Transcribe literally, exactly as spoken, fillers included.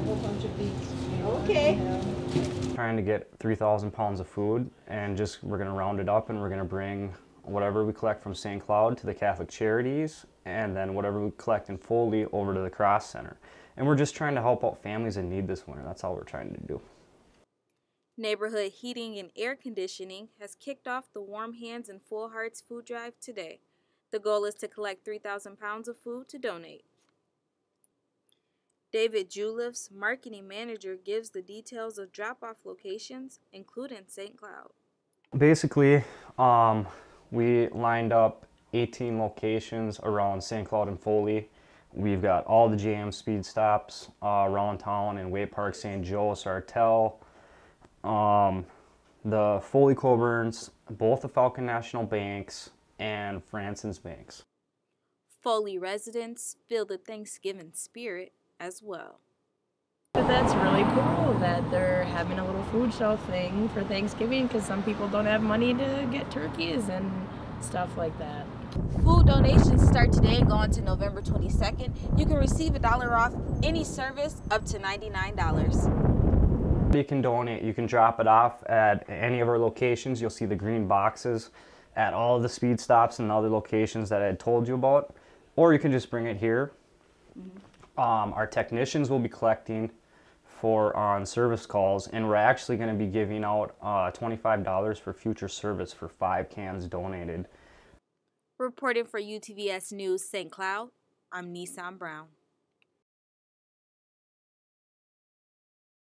whole bunch of these. You know, Okay. yeah. Trying to get three thousand pounds of food, and just we're going to round it up and we're going to bring whatever we collect from Saint Cloud to the Catholic Charities, and then whatever we collect in Foley over to the Cross Center. And we're just trying to help out families in need this winter. That's all we're trying to do. Neighborhood Heating and Air Conditioning has kicked off the Warm Hands and Full Hearts food drive today. The goal is to collect three thousand pounds of food to donate. David Juliff's marketing manager gives the details of drop-off locations, including Saint Cloud. Basically, um, we lined up eighteen locations around Saint Cloud and Foley. We've got all the J M speed stops uh, around town in Way Park, Saint Joe, Sartell, um, the Foley Coburns, both the Falcon National Banks, and Franson's Banks. Foley residents feel the Thanksgiving spirit as well. But that's really cool that they're having a little food shelf thing for Thanksgiving, because some people don't have money to get turkeys and stuff like that. Food donations start today and go on to November twenty-second. You can receive a dollar off any service up to ninety-nine dollars. You can donate. You can drop it off at any of our locations. You'll see the green boxes at all of the speed stops and other locations that I had told you about. Or you can just bring it here. Mm-hmm. Um, our technicians will be collecting for on service calls, and we're actually going to be giving out uh, twenty-five dollars for future service for five cans donated. Reporting for U T V S News Saint Cloud, I'm Nissan Brown.